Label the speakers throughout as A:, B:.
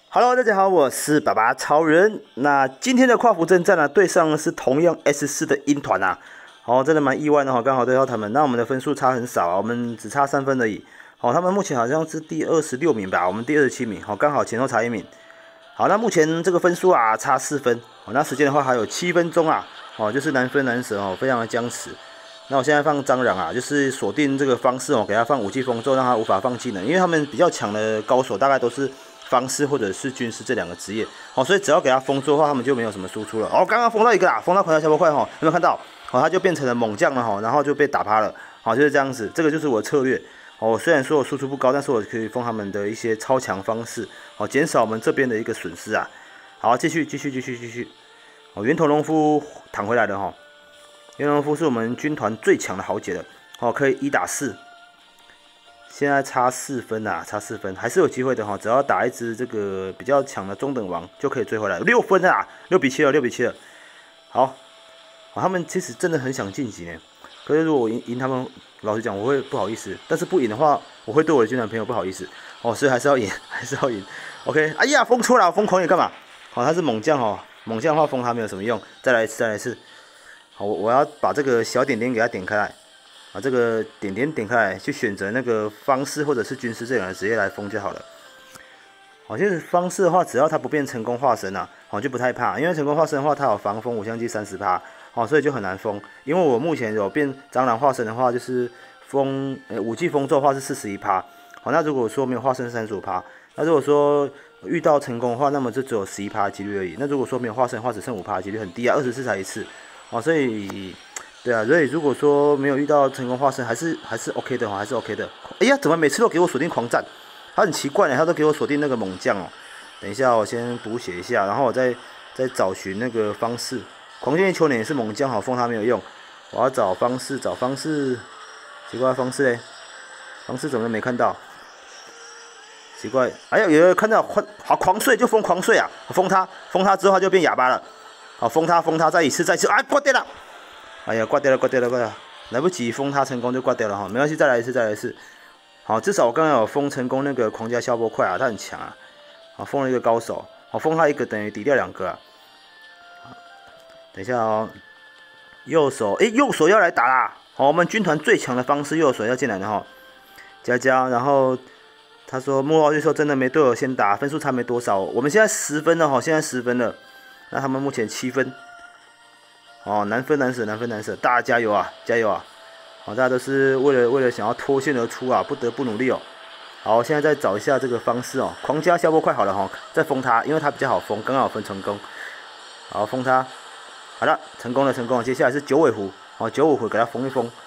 A: Hello，大家好，我是爸爸超人。那今天的跨服征战呢，对上的是同样 S4的鹰团啊。真的蛮意外的哈，刚好对到他们。那我们的分数差很少啊，我们只差3分而已。他们目前好像是第26名吧，我们第27名，刚好前后差1名。好，那目前这个分数啊，差4分。那时间的话还有7分钟啊，就是难分难舍非常的僵持。那我现在放张嚷啊，就是锁定这个方式给他放武器封咒，让他无法放技能，因为他们比较强的高手大概都是方师或者是军师这2个职业，所以只要给他封咒的话，他们就没有什么输出了。刚刚封到一个啦，封到狂跳消波块有没有看到？他就变成了猛将了然后就被打趴了，就是这样子，这个就是我的策略。虽然说我输出不高，但是我可以封他们的一些超强方式，减少我们这边的一个损失啊。好，继续。源头农夫躺回来了源头农夫是我们军团最强的豪杰了，可以1打4。现在差4分啊，差4分，还是有机会的只要打一只这个比较强的中等王就可以追回来。6分啊，6比7了，6比7了。好，他们其实真的很想晋级呢。可是如果我赢他们，老实讲我会不好意思。但是不赢的话，我会对我的军团朋友不好意思所以还是要赢，还是要赢。OK， 哎呀，封错了，封狂野干嘛？他是猛将猛将的话封他没有什么用。再来一次。好，我要把这个小点点给它点开来。这个点点点开来，去选择那个方式或者是军师这2个职业来封就好了。其实方式的话，只要他不变成功化身啊，就不太怕，因为成功化身的话，它有防风5相击30%，所以就很难封。因为我目前有变蟑螂化身的话，就是武器封咒的话是41%，那如果说没有化身35%，那如果说遇到成功的话，那么就只有11%的几率而已。那如果说没有化身的话，只剩5%的几率，很低啊，24才1次，所以。对啊，所以如果说没有遇到成功化身，还是 OK 的还是 OK 的。哎呀，怎么每次都给我锁定狂战？他很奇怪他都给我锁定那个猛将等一下，我先补写一下，然后我再找寻那个方式。狂剑秋年也是猛将封他没有用，我要找方式，奇怪方式嘞，方式怎么没看到？奇怪，哎呀，有人看到好狂睡就封狂睡啊，封他之后他就变哑巴了。好，封他，再一次，啊，挂掉了。哎呀，挂掉了，来不及封他成功就挂掉了没关系，再来一次。好，至少我刚刚有封成功那个狂加消波块啊，他很强啊。好，封了一个高手，封他一个等于抵掉2个啊。等一下右手要来打啦。我们军团最强的方式右手要进来了加，然后他说幕后就说真的没队友先打，分数差没多少，我们现在10分了现在10分了，那他们目前7分。难分难舍，大家加油啊！大家都是为了想要脱线而出啊，不得不努力好，现在再找一下这个方式狂加消波快好了再封他，因为他比较好封，刚好分成功。好，封他，好了，成功了。接下来是九尾狐，9尾狐给他封一封。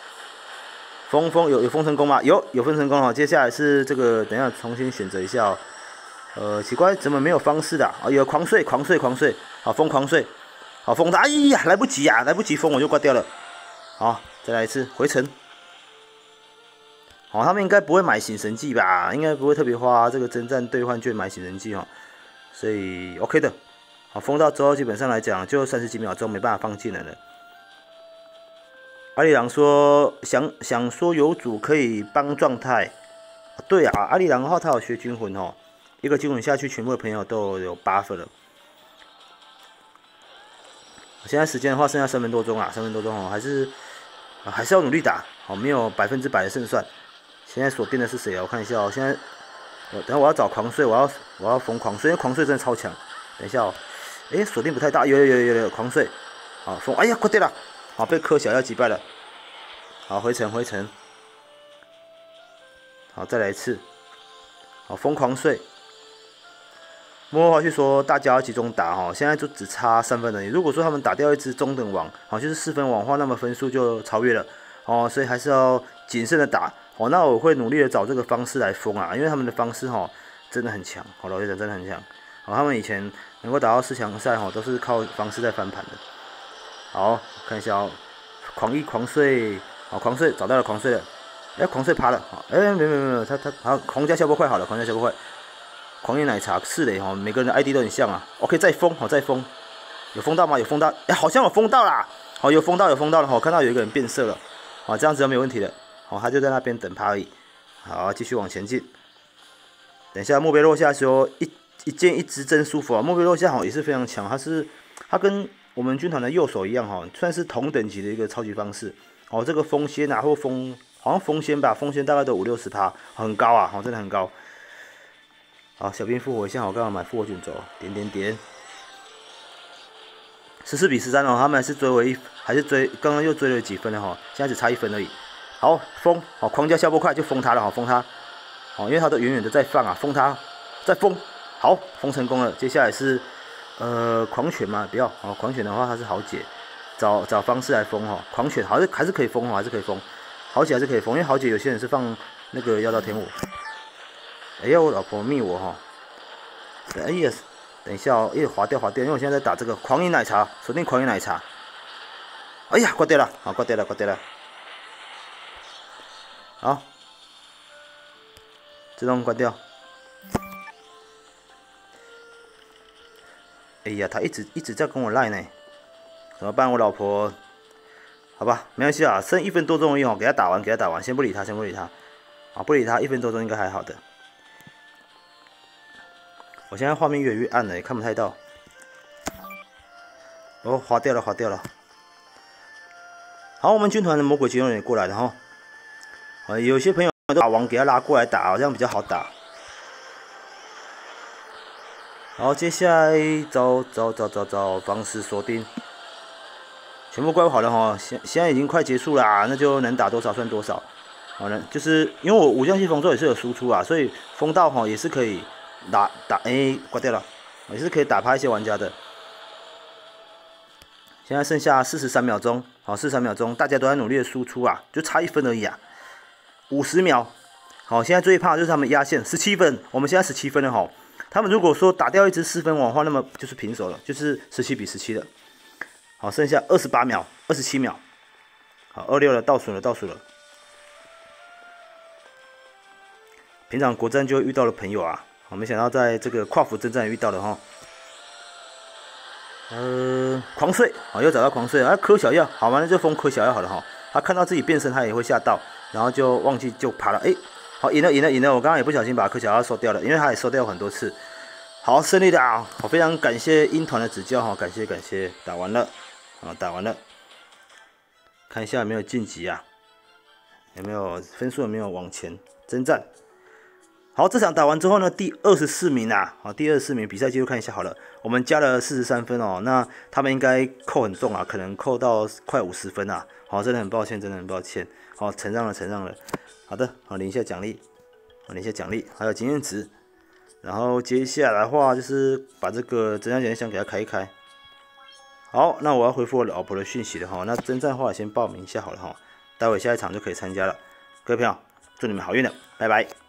A: 有封成功吗？有封成功接下来是这个，等一下重新选择一下奇怪，怎么没有方式的有狂睡，好，封狂睡。好，封他！哎呀，来不及封我就挂掉了。好，再来一次回城。他们应该不会买醒神技吧？应该不会特别花这个征战兑换券买醒神技所以 OK 的。好，封到之后基本上来讲就30几秒钟没办法放技能了。阿里郎说想说有主可以帮状态。对啊，阿里郎的话他有学军魂一个军魂下去，全部的朋友都有buff了。现在时间的话剩下3分多钟啊，还是要努力打没有100%的胜算。现在锁定的是谁我看一下现在等下我要找狂睡，我要封狂睡，因为狂睡真的超强。等一下锁定不太大，有狂睡。好，封，哎呀，挂掉了。好，被柯小要击败了。好，回城。好，再来一次。好，封狂睡。幕后花絮说大家要集中打现在就只差3分而已。如果说他们打掉一只中等王就是4分王的话，那么分数就超越了所以还是要谨慎的打那我会努力的找这个方式来封因为他们的方式真的很强老实讲真的很强他们以前能够打到4强赛都是靠方式在翻盘的。好，看一下狂睡，好，狂睡找到了狂睡了，狂睡趴了没有，他好，狂加消波快好了，狂加消波快。狂野奶茶是的每个人的 ID 都很像啊。OK， 再封，有封到吗？有封到，好像有封到啦。有封到了看到有一个人变色了。这样子就没有问题了。他就在那边等趴而已。好，继续往前进。等一下目标落下的时候，一一剑一直真舒服啊！莫比洛现在好也是非常强，他跟我们军团的右手一样哈，算是同等级的一个超级方式。哦，这个风仙啊，或好像风仙吧，风仙大概都50-60%，很高啊，真的很高。好，小兵复活一下，我刚好买复活卷轴，点。14-13哦，他们还是追，刚刚又追了几分了哈，现在只差1分而已。好，封，好，狂加下波快就封他了哈，封他。哦，因为他都远远的在放啊，封他，再封，好，封成功了。接下来是狂犬嘛，不要，哦，狂犬的话它是豪姐，找方式来封哈，狂犬还是可以封哦，还是可以封，豪姐还是可以封，因为豪姐有些人是放那个妖刀天舞。哎呀，我老婆密我哈，哎呀，等一下哦，滑掉，因为我现在在打这个狂饮奶茶，锁定狂饮奶茶。哎呀，挂掉了，好，挂掉了。好。自动关掉。哎呀，他一直在跟我赖呢，怎么办？我老婆，好吧，没关系啊，剩1分多钟而已哦，给他打完，先不理他，啊，不理他，1分多钟应该还好的。我现在画面越来越暗了，也看不太到。哦，滑掉了。好，我们军团的魔鬼机动人也过来了哈。有些朋友都把王给他拉过来打，这样比较好打。好，接下来找方式锁定，全部怪物好了哈。现在已经快结束啦，那就能打多少算多少。好了，就是因为我武将系封咒也是有输出啊，所以封到也是可以打挂掉了，也是可以打趴一些玩家的。现在剩下43秒钟，好，43秒钟，大家都在努力的输出啊，就差1分而已啊。50秒，好，现在最怕的就是他们压线17分，我们现在17分了哈。他们如果说打掉一只4分王的话，那么就是平手了，就是17-17了。好，剩下28秒、27秒，好，26了，倒数了。平常国战就遇到了朋友啊，我没想到在这个跨服征战遇到了哈。狂睡，好，又找到狂睡啊，磕小药，好嘛，那就封磕小药好了哈。他看到自己变身，他也会吓到，然后就忘记就爬了，好，赢了！我刚刚也不小心把柯小妖收掉了，因为他也收掉很多次。好，胜利的啊！我非常感谢鹰团的指教哈，感谢，打完了，看一下有没有晋级啊？有没有分数？有没有往前征战？好，这场打完之后呢，第24名啊，好，第24名，比赛记录看一下好了，我们加了43分哦，那他们应该扣很重啊，可能扣到快50分啊，好，真的很抱歉，好，承让了，好的，好，领一下奖励，还有经验值，然后接下来的话就是把这个征战奖励箱给它开一开。好，那我要回复我老婆的讯息了哈，那征战的话先报名一下好了哈，待会下一场就可以参加了，各位朋友，祝你们好运了，拜拜。